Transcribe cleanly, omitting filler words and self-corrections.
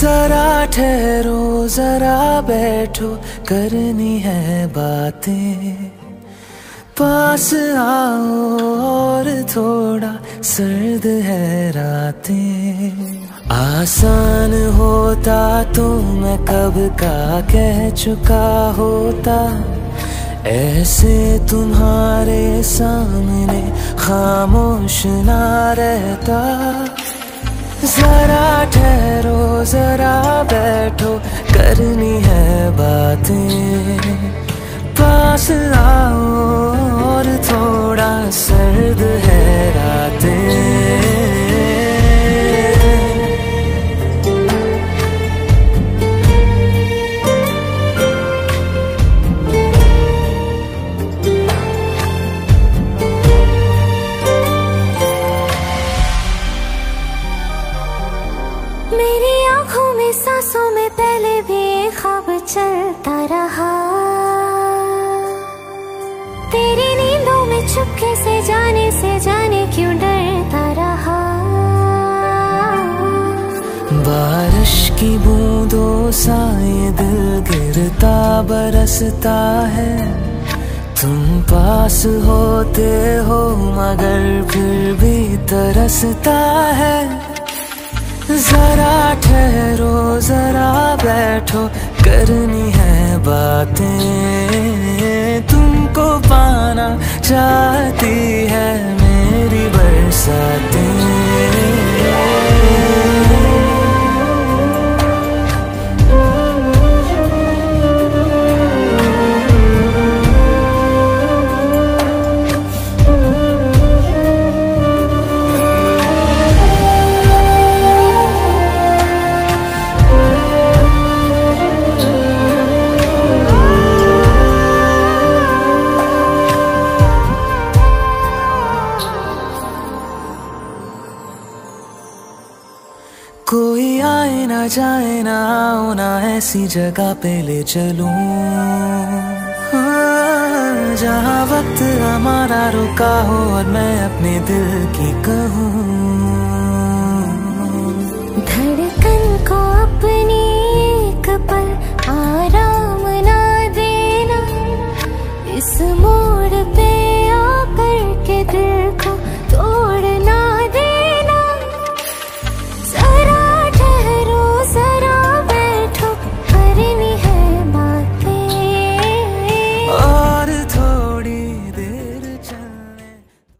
जरा ठहरो जरा बैठो करनी है बातें, पास आओ और थोड़ा सर्द है रातें। आसान होता तो मैं कब का कह चुका होता, ऐसे तुम्हारे सामने खामोश ना रहता। जरा ठहरो जरा बैठो करनी है बातें, पास आओ और थोड़ा सर्द है रातें। मेरी आँखों में सांसों में पहले भी ख्वाब चलता रहा, तेरी नींदों में चुपके से जाने क्यों डरता रहा। बारिश की बूंदों सा ये दिल गिरता बरसता है, तुम पास होते हो मगर फिर भी तरसता है। जरा ठहरो जरा बैठो करनी है बातें, तुमको पाना चाहती है मेरी बरसातें। कोई आए ना जाए ना आओ ना ऐसी जगह पे ले चलूं, हाँ, जहाँ वक्त हमारा रुका हो और मैं अपने दिल की कहूँ। धड़कन को अपनी एक पल आराम ना देना, इस